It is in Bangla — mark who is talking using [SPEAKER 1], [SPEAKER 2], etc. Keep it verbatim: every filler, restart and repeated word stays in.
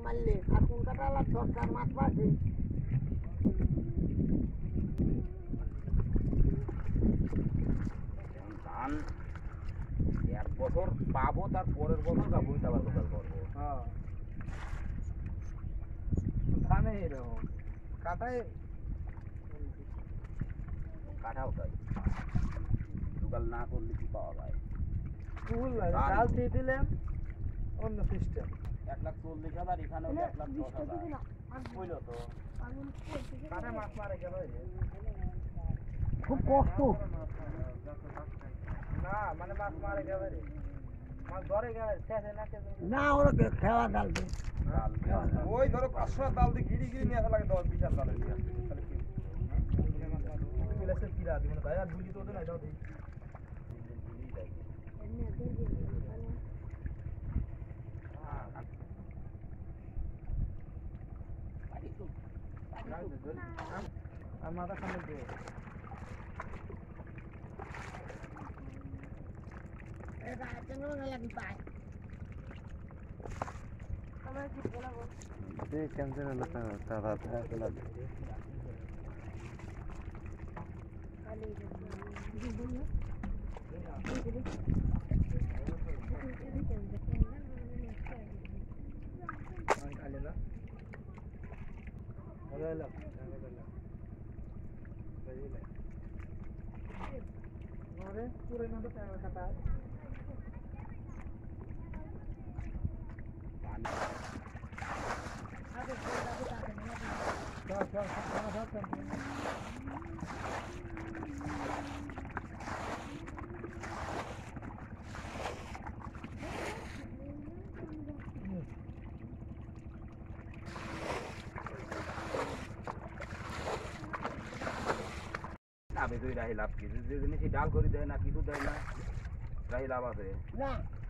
[SPEAKER 1] মারলে আর কোন কাটালা দরকার মাছ পাচ্ছে
[SPEAKER 2] ধান এক বছর পাবো তার পরের বছর গা বইতে আবার লোকাল করবো।
[SPEAKER 3] হ্যাঁ ধানে এরকম কাটায়
[SPEAKER 2] কাটাও তাই লোকাল না করলে কি পাওয়া যায়?
[SPEAKER 3] ফুল ডাল দিয়ে দিলাম অন্য সিস্টেম
[SPEAKER 2] এক লাখ চল্লিশ হাজার এখানে হলো এক লাখ দশ হাজার বুঝলো তো
[SPEAKER 3] কাটা মাছ মারে গেল
[SPEAKER 1] খুব কষ্ট
[SPEAKER 3] না মানে মাছ মারে গেল রে মাছ ধরে গেল শেষে না
[SPEAKER 1] না ওরা খেলা ডালবে
[SPEAKER 3] ওই ধরো পাঁচশো ডাল দিয়ে গিরি গিরি নিয়ে আসা লাগে দশ বিশ হাজার ডালের তাহলে কিরা দিব না ভাই আর বুঝি তো ওদের না দাও দিই আর মাথা সামনে দিয়ে
[SPEAKER 1] এটা কেমন লাগি পায় আমার কি বলাবো
[SPEAKER 4] ये कैंसर होता है तारा था चला दे
[SPEAKER 1] खाली ये बोलिए
[SPEAKER 3] खाली ना अरे ला अरे पूरे ना तो टाइम खाता है चल चल चल चल
[SPEAKER 2] আমি দুই রাহি লাভ কি যে জিনিস ডাল করে দেয় না কিছু দেয় না রাহি লাভ আছে
[SPEAKER 1] না